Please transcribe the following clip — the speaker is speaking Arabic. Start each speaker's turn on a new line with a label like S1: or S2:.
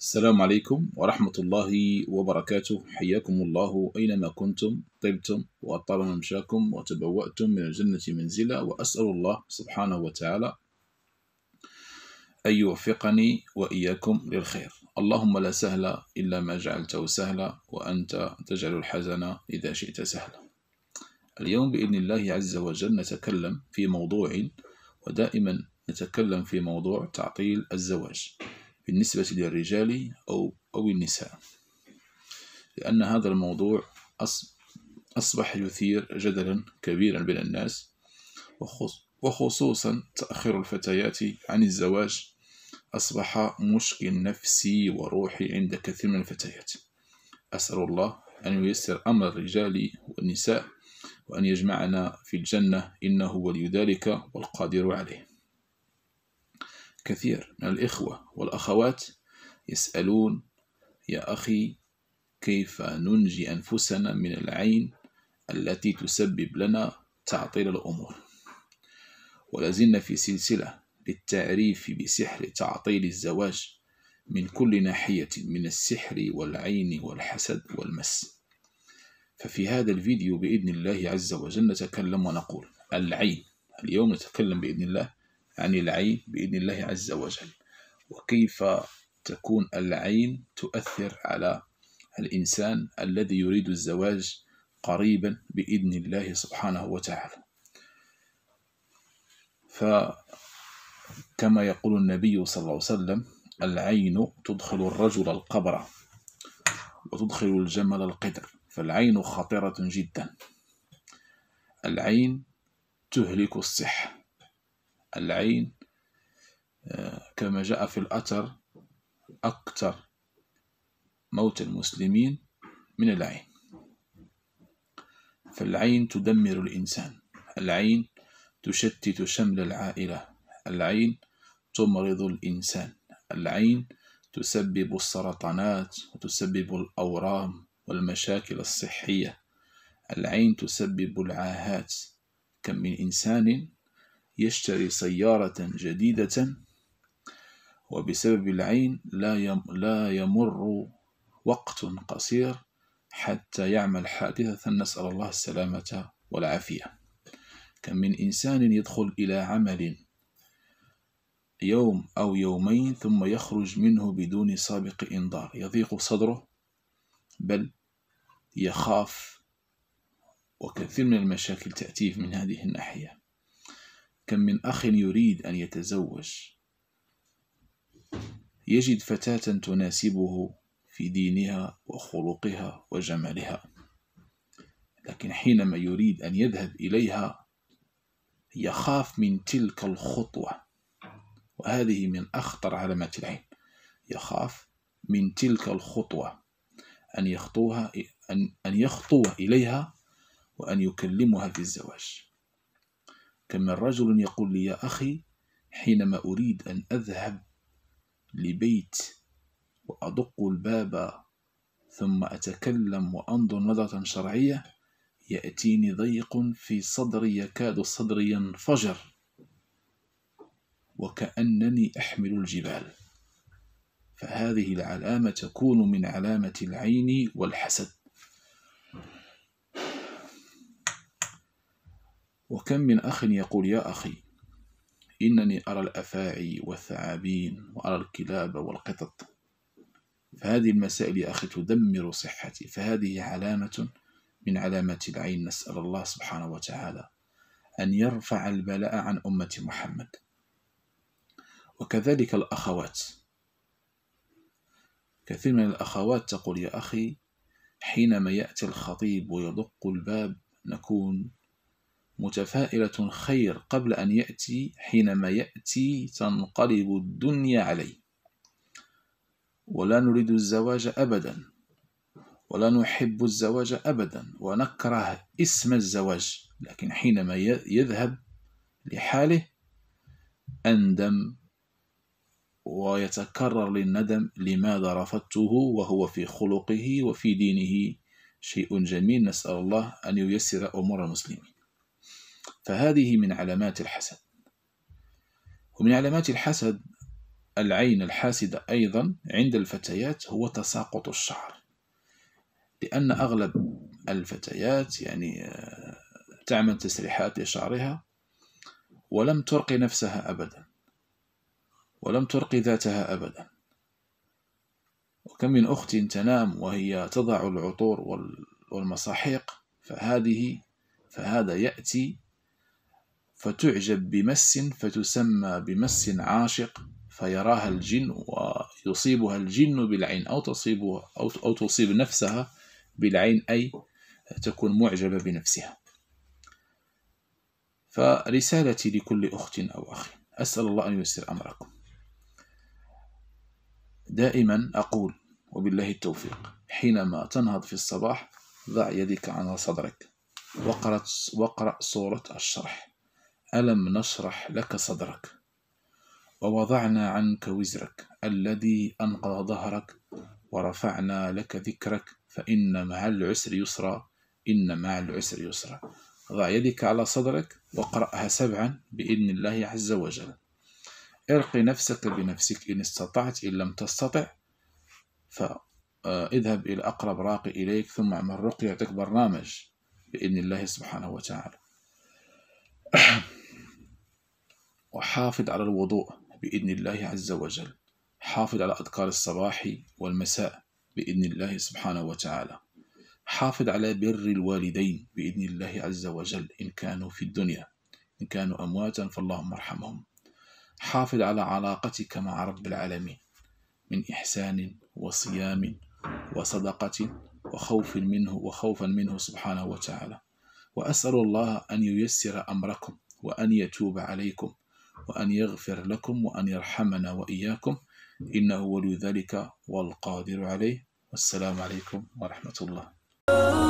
S1: السلام عليكم ورحمة الله وبركاته. حياكم الله أينما كنتم، طبتم وأطاب ممشاكم وتبوأتم من الجنة منزلا، وأسأل الله سبحانه وتعالى أن يوفقني وإياكم للخير. اللهم لا سهل إلا ما جعلته سهلا، وأنت تجعل الحزن إذا شئت سهلا. اليوم بإذن الله عز وجل نتكلم في موضوع، ودائما نتكلم في موضوع تعطيل الزواج بالنسبة للرجال أو النساء، لأن هذا الموضوع أصبح يثير جدلا كبيرا بين الناس، وخصوصا تأخير الفتيات عن الزواج أصبح مشكل نفسي وروحي عند كثير من الفتيات. أسأل الله أن ييسر أمر الرجال والنساء، وأن يجمعنا في الجنة، إنه ولي ذلك والقادر عليه. كثير من الإخوة والأخوات يسألون: يا أخي، كيف ننجي أنفسنا من العين التي تسبب لنا تعطيل الأمور؟ ولازلنا في سلسلة للتعريف بسحر تعطيل الزواج من كل ناحية، من السحر والعين والحسد والمس. ففي هذا الفيديو بإذن الله عز وجل نتكلم ونقول العين. اليوم نتكلم بإذن الله عن العين بإذن الله عز وجل، وكيف تكون العين تؤثر على الإنسان الذي يريد الزواج قريبا بإذن الله سبحانه وتعالى. فكما يقول النبي صلى الله عليه وسلم: العين تدخل الرجل القبر وتدخل الجمل القدر. فالعين خطيرة جدا. العين تهلك الصحة. العين كما جاء في الأثر أكثر موت المسلمين من العين. فالعين تدمر الإنسان. العين تشتت شمل العائلة. العين تمرض الإنسان. العين تسبب السرطانات وتسبب الأورام والمشاكل الصحية. العين تسبب العاهات. كم من إنسان يشتري سيارة جديدة وبسبب العين لا يمر وقت قصير حتى يعمل حادثة، نسأل الله السلامة والعافية. كم من إنسان يدخل إلى عمل يوم أو يومين ثم يخرج منه بدون سابق إنذار، يضيق صدره بل يخاف، وكثير من المشاكل تأتيه من هذه الناحية. كم من أخ يريد أن يتزوج، يجد فتاة تناسبه في دينها وخلقها وجمالها، لكن حينما يريد أن يذهب إليها يخاف من تلك الخطوة، وهذه من أخطر علامات العين. يخاف من تلك الخطوة، أن يخطو إليها وأن يكلمها في الزواج. كم من رجل يقول لي: يا أخي، حينما أريد أن أذهب لبيت وأدق الباب ثم أتكلم وأنظر نظرة شرعية، يأتيني ضيق في صدري، يكاد صدري ينفجر وكأنني أحمل الجبال. فهذه العلامة تكون من علامة العين والحسد. وكم من أخ يقول: يا أخي، إنني أرى الأفاعي والثعابين وأرى الكلاب والقطط. فهذه المسائل يا أخي تدمر صحتي. فهذه علامة من علامات العين. نسأل الله سبحانه وتعالى أن يرفع البلاء عن أمة محمد. وكذلك الأخوات. كثير من الأخوات تقول: يا أخي، حينما يأتي الخطيب ويدق الباب نكون متفائلة خير قبل أن يأتي. حينما يأتي تنقلب الدنيا عليه، ولا نريد الزواج أبدا، ولا نحب الزواج أبدا، ونكره اسم الزواج. لكن حينما يذهب لحاله أندم ويتكرر للندم: لماذا رفضته وهو في خلقه وفي دينه شيء جميل؟ نسأل الله أن ييسر أمور المسلمين. فهذه من علامات الحسد. ومن علامات الحسد العين الحاسدة أيضا عند الفتيات هو تساقط الشعر، لأن أغلب الفتيات يعني تعمل تسريحات لشعرها ولم ترقي نفسها أبدا، ولم ترقي ذاتها أبدا. وكم من أخت تنام وهي تضع العطور والمساحيق، فهذا يأتي فتعجب بمس فتسمى بمس عاشق، فيراها الجن ويصيبها الجن بالعين، أو تصيب نفسها بالعين، أي تكون معجبة بنفسها. فرسالتي لكل أخت أو أخ، أسأل الله أن ييسر أمركم. دائما أقول وبالله التوفيق، حينما تنهض في الصباح ضع يدك على صدرك واقرأ سورة الشرح: ألم نشرح لك صدرك ووضعنا عنك وزرك الذي أنقض ظهرك ورفعنا لك ذكرك فإن مع العسر يسرا، إن مع العسر يسرا. ضع يدك على صدرك واقرأها 7 بإذن الله عز وجل. ارقي نفسك بنفسك إن استطعت، إن لم تستطع فاذهب إلى أقرب راقي إليك ثم اعمل رقية، يعطيك برنامج بإذن الله سبحانه وتعالى. وحافظ على الوضوء بإذن الله عز وجل، حافظ على أذكار الصباح والمساء بإذن الله سبحانه وتعالى، حافظ على بر الوالدين بإذن الله عز وجل إن كانوا في الدنيا، إن كانوا أمواتا فاللهم ارحمهم، حافظ على علاقتك مع رب العالمين من إحسان وصيام وصدقة وخوفا منه سبحانه وتعالى. وأسأل الله أن ييسر أمركم وأن يتوب عليكم وأن يغفر لكم وأن يرحمنا وإياكم، إنه ولي ذلك والقادر عليه. والسلام عليكم ورحمة الله.